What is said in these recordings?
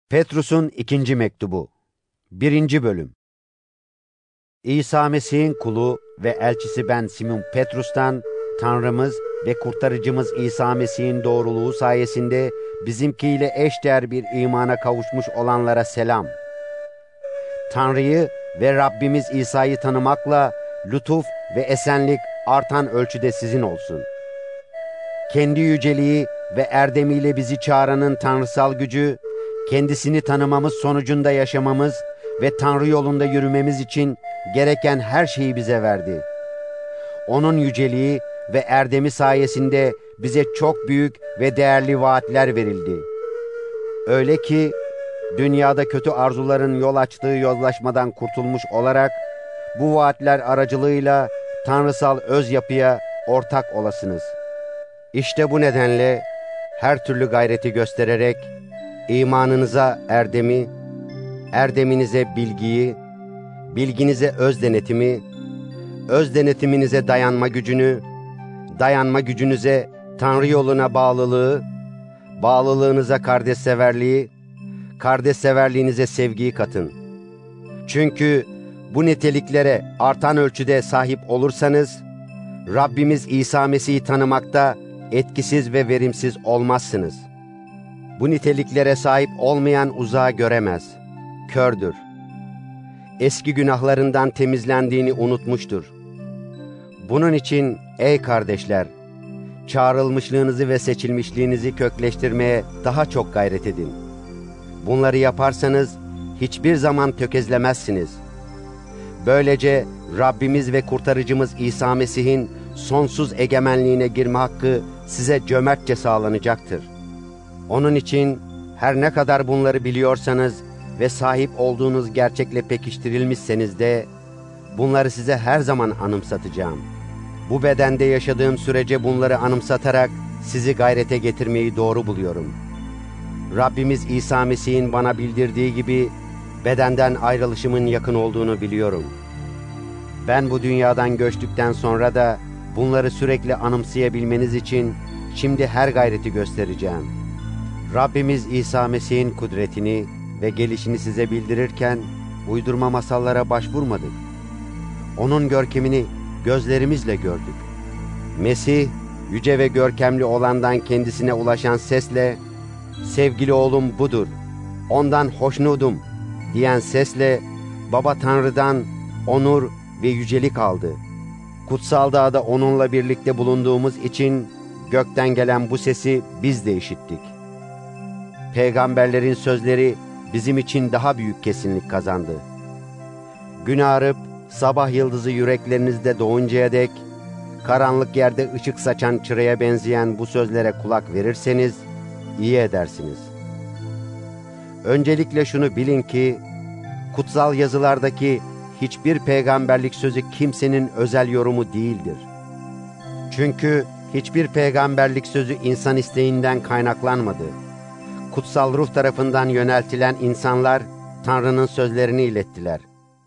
Petrus'un ikinci mektubu. 1. bölüm. İsa Mesih'in kulu ve elçisi ben Simon Petrus'tan, Tanrımız ve Kurtarıcımız İsa Mesih'in doğruluğu sayesinde bizimkiyle eşdeğer bir imana kavuşmuş olanlara selam. Tanrı'yı ve Rabbimiz İsa'yı tanımakla lütuf ve esenlik artan ölçüde sizin olsun. Kendi yüceliği ve erdemiyle bizi çağıranın tanrısal gücü, kendisini tanımamız sonucunda yaşamamız ve Tanrı yolunda yürümemiz için gereken her şeyi bize verdi. Onun yüceliği ve erdemi sayesinde bize çok büyük ve değerli vaatler verildi. Öyle ki dünyada kötü arzuların yol açtığı yozlaşmadan kurtulmuş olarak bu vaatler aracılığıyla tanrısal öz yapıya ortak olasınız. İşte bu nedenle her türlü gayreti göstererek imanınıza erdemi, erdeminize bilgiyi, bilginize öz denetimi, öz denetiminize dayanma gücünü, dayanma gücünüze Tanrı yoluna bağlılığı, bağlılığınıza kardeşseverliği, kardeşseverliğinize sevgiyi katın. Çünkü bu niteliklere artan ölçüde sahip olursanız, Rabbimiz İsa Mesih'i tanımakta etkisiz ve verimsiz olmazsınız. Bu niteliklere sahip olmayan uzağı göremez, kördür. Eski günahlarından temizlendiğini unutmuştur. Bunun için ey kardeşler, çağrılmışlığınızı ve seçilmişliğinizi kökleştirmeye daha çok gayret edin. Bunları yaparsanız hiçbir zaman tökezlemezsiniz. Böylece Rabbimiz ve Kurtarıcımız İsa Mesih'in sonsuz egemenliğine girme hakkı size cömertçe sağlanacaktır. Onun için her ne kadar bunları biliyorsanız ve sahip olduğunuz gerçekle pekiştirilmişseniz de bunları size her zaman anımsatacağım. Bu bedende yaşadığım sürece bunları anımsatarak sizi gayrete getirmeyi doğru buluyorum. Rabbimiz İsa Mesih'in bana bildirdiği gibi bedenden ayrılışımın yakın olduğunu biliyorum. Ben bu dünyadan göçtükten sonra da bunları sürekli anımsayabilmeniz için şimdi her gayreti göstereceğim. Rabbimiz İsa Mesih'in kudretini ve gelişini size bildirirken uydurma masallara başvurmadık. Onun görkemini gözlerimizle gördük. Mesih, yüce ve görkemli olandan kendisine ulaşan sesle, "Sevgili oğlum budur, ondan hoşnudum," diyen sesle Baba Tanrı'dan onur ve yücelik aldı. Kutsal dağda onunla birlikte bulunduğumuz için gökten gelen bu sesi biz de işittik. Peygamberlerin sözleri bizim için daha büyük kesinlik kazandı. Gün ağarıp sabah yıldızı yüreklerinizde doğuncaya dek karanlık yerde ışık saçan çıraya benzeyen bu sözlere kulak verirseniz iyi edersiniz. Öncelikle şunu bilin ki kutsal yazılardaki hiçbir peygamberlik sözü kimsenin özel yorumu değildir. Çünkü hiçbir peygamberlik sözü insan isteğinden kaynaklanmadı. Kutsal ruh tarafından yöneltilen insanlar Tanrı'nın sözlerini ilettiler.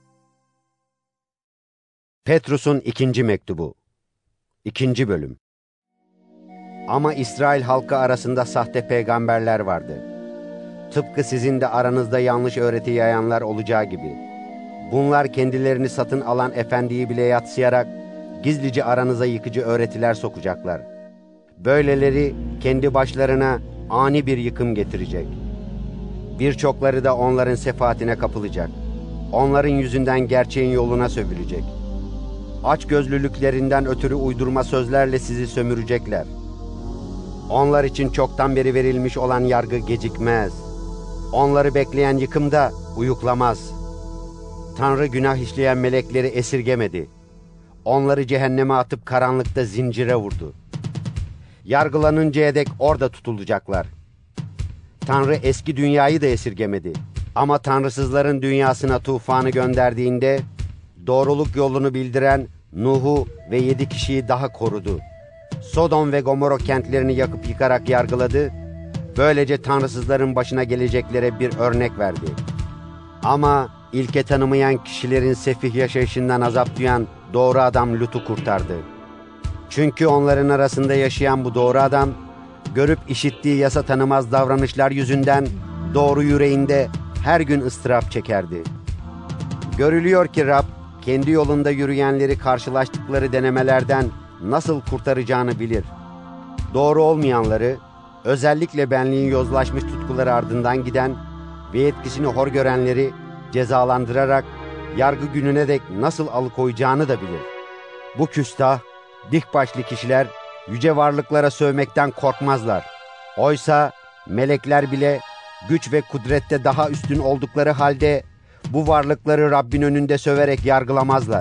Petrus'un ikinci mektubu. 2. bölüm. Ama İsrail halkı arasında sahte peygamberler vardı. Tıpkı sizin de aranızda yanlış öğreti yayanlar olacağı gibi. Bunlar kendilerini satın alan efendiyi bile yadsıyarak gizlice aranıza yıkıcı öğretiler sokacaklar. Böyleleri kendi başlarına ani bir yıkım getirecek. Birçokları da onların sefaatine kapılacak. Onların yüzünden gerçeğin yoluna sövülecek. Açgözlülüklerinden ötürü uydurma sözlerle sizi sömürecekler. Onlar için çoktan beri verilmiş olan yargı gecikmez. Onları bekleyen yıkım da uyuklamaz. Tanrı günah işleyen melekleri esirgemedi. Onları cehenneme atıp karanlıkta zincire vurdu. Yargılanıncaya dek orada tutulacaklar. Tanrı eski dünyayı da esirgemedi. Ama tanrısızların dünyasına tufanı gönderdiğinde doğruluk yolunu bildiren Nuh'u ve 7 kişiyi daha korudu. Sodom ve Gomorra kentlerini yakıp yıkarak yargıladı. Böylece tanrısızların başına geleceklere bir örnek verdi. Ama ilke tanımayan kişilerin sefih yaşayışından azap duyan doğru adam Lut'u kurtardı. Çünkü onların arasında yaşayan bu doğru adam, görüp işittiği yasa tanımaz davranışlar yüzünden doğru yüreğinde her gün ıstırap çekerdi. Görülüyor ki Rab, kendi yolunda yürüyenleri karşılaştıkları denemelerden nasıl kurtaracağını bilir. Doğru olmayanları, özellikle benliğin yozlaşmış tutkuları ardından giden ve etkisini hor görenleri cezalandırarak yargı gününe dek nasıl alıkoyacağını da bilir. Bu küstah, dik başlı kişiler yüce varlıklara sövmekten korkmazlar. Oysa melekler bile güç ve kudrette daha üstün oldukları halde bu varlıkları Rabbin önünde söverek yargılamazlar.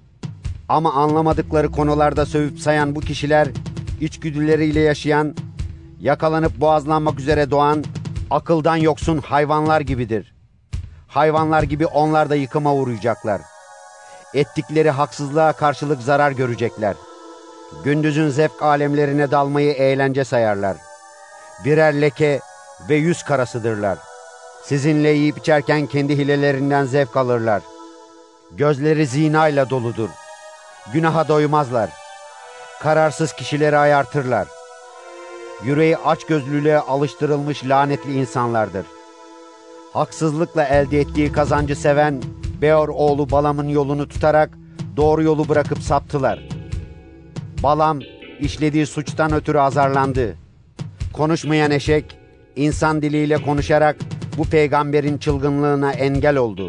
Ama anlamadıkları konularda sövüp sayan bu kişiler, içgüdüleriyle yaşayan, yakalanıp boğazlanmak üzere doğan, akıldan yoksun hayvanlar gibidir. Hayvanlar gibi onlar da yıkıma uğrayacaklar. Ettikleri haksızlığa karşılık zarar görecekler. Gündüzün zevk alemlerine dalmayı eğlence sayarlar. Birer leke ve yüz karasıdırlar. Sizinle yiyip içerken kendi hilelerinden zevk alırlar. Gözleri zinayla doludur. Günaha doymazlar. Kararsız kişileri ayartırlar. Yüreği açgözlülüğe alıştırılmış lanetli insanlardır. Haksızlıkla elde ettiği kazancı seven Beor oğlu Balam'ın yolunu tutarak doğru yolu bırakıp saptılar. Balam işlediği suçtan ötürü azarlandı. Konuşmayan eşek, insan diliyle konuşarak bu peygamberin çılgınlığına engel oldu.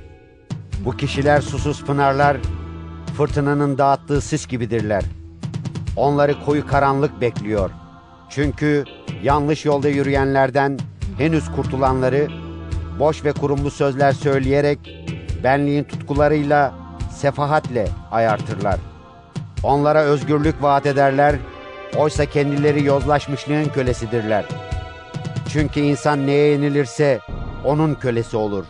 Bu kişiler susuz pınarlar, fırtınanın dağıttığı sis gibidirler. Onları koyu karanlık bekliyor. Çünkü yanlış yolda yürüyenlerden henüz kurtulanları, boş ve kurumlu sözler söyleyerek, benliğin tutkularıyla, sefahatle ayartırlar. Onlara özgürlük vaat ederler, oysa kendileri yozlaşmışlığın kölesidirler. Çünkü insan neye yenilirse onun kölesi olur.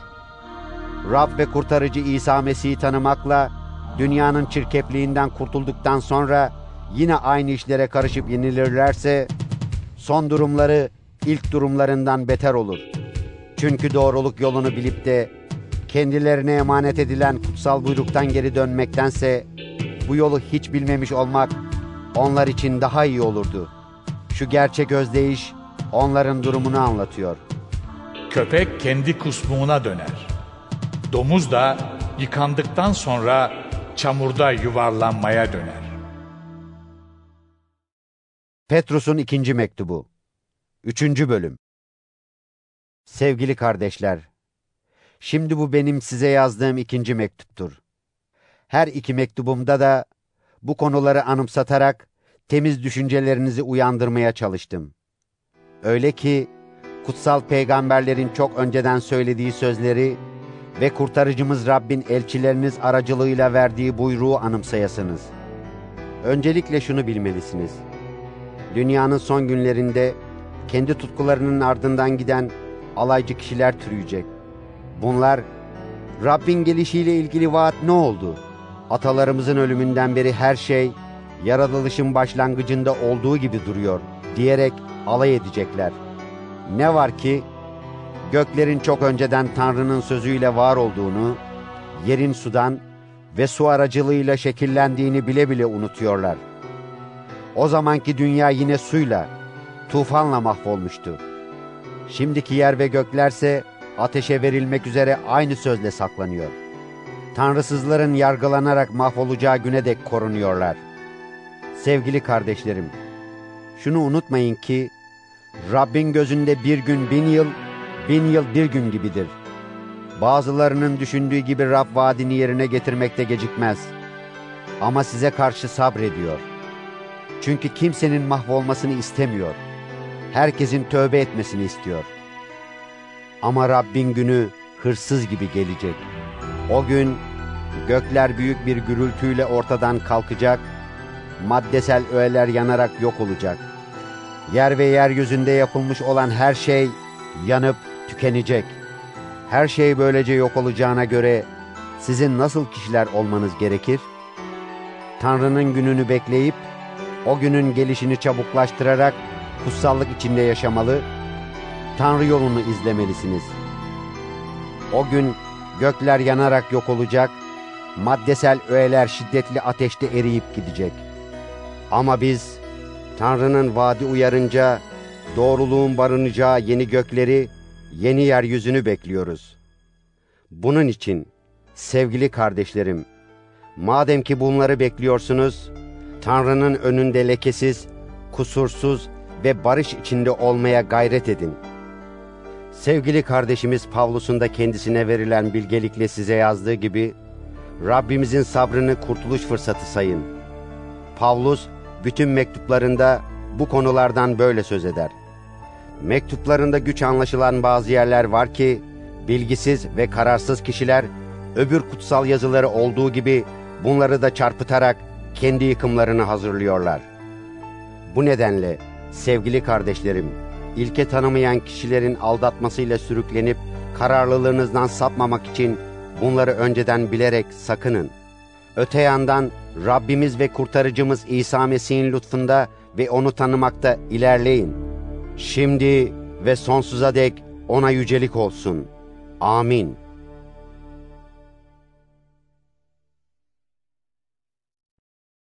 Rab ve kurtarıcı İsa Mesih'i tanımakla, dünyanın çirkefliğinden kurtulduktan sonra yine aynı işlere karışıp yenilirlerse, son durumları ilk durumlarından beter olur. Çünkü doğruluk yolunu bilip de kendilerine emanet edilen kutsal buyruktan geri dönmektense, bu yolu hiç bilmemiş olmak onlar için daha iyi olurdu. Şu gerçek özdeyiş onların durumunu anlatıyor. Köpek kendi kusmuğuna döner. Domuz da yıkandıktan sonra çamurda yuvarlanmaya döner. Petrus'un 2. mektubu 3. bölüm. Sevgili kardeşler, şimdi bu benim size yazdığım 2. mektuptur. Her 2 mektubumda da bu konuları anımsatarak temiz düşüncelerinizi uyandırmaya çalıştım. Öyle ki kutsal peygamberlerin çok önceden söylediği sözleri ve kurtarıcımız Rabbin elçileriniz aracılığıyla verdiği buyruğu anımsayasınız. Öncelikle şunu bilmelisiniz. Dünyanın son günlerinde kendi tutkularının ardından giden alaycı kişiler türüyecek. Bunlar, Rabbin gelişiyle ilgili vaat ne oldu? Atalarımızın ölümünden beri her şey, yaratılışın başlangıcında olduğu gibi duruyor diyerek alay edecekler. Ne var ki, göklerin çok önceden Tanrı'nın sözüyle var olduğunu, yerin sudan ve su aracılığıyla şekillendiğini bile bile unutuyorlar. O zamanki dünya yine suyla, tufanla mahvolmuştu. Şimdiki yer ve göklerse ateşe verilmek üzere aynı sözle saklanıyor. Tanrısızların yargılanarak mahvolacağı güne dek korunuyorlar. Sevgili kardeşlerim, şunu unutmayın ki, Rabbin gözünde bir gün 1000 yıl, 1000 yıl bir gün gibidir. Bazılarının düşündüğü gibi Rab vaadini yerine getirmekte gecikmez. Ama size karşı sabrediyor. Çünkü kimsenin mahvolmasını istemiyor. Herkesin tövbe etmesini istiyor. Ama Rabbin günü hırsız gibi gelecek. O gün gökler büyük bir gürültüyle ortadan kalkacak, maddesel öğeler yanarak yok olacak. Yer ve yeryüzünde yapılmış olan her şey yanıp tükenecek. Her şey böylece yok olacağına göre sizin nasıl kişiler olmanız gerekir? Tanrı'nın gününü bekleyip o günün gelişini çabuklaştırarak kutsallık içinde yaşamalı, Tanrı yolunu izlemelisiniz. O gün gökler yanarak yok olacak, maddesel öğeler şiddetli ateşte eriyip gidecek. Ama biz Tanrı'nın vaadi uyarınca doğruluğun barınacağı yeni gökleri yeni yeryüzünü bekliyoruz. Bunun için sevgili kardeşlerim, madem ki bunları bekliyorsunuz, Tanrı'nın önünde lekesiz, kusursuz ve barış içinde olmaya gayret edin. Sevgili kardeşimiz Pavlus'un da kendisine verilen bilgelikle size yazdığı gibi, Rabbimizin sabrını kurtuluş fırsatı sayın. Pavlus, bütün mektuplarında bu konulardan böyle söz eder. Mektuplarında güç anlaşılan bazı yerler var ki, bilgisiz ve kararsız kişiler, öbür kutsal yazıları olduğu gibi bunları da çarpıtarak kendi yıkımlarını hazırlıyorlar. Bu nedenle sevgili kardeşlerim, ilke tanımayan kişilerin aldatmasıyla sürüklenip kararlılığınızdan sapmamak için bunları önceden bilerek sakının. Öte yandan Rabbimiz ve Kurtarıcımız İsa Mesih'in lütfunda ve onu tanımakta ilerleyin. Şimdi ve sonsuza dek ona yücelik olsun. Amin.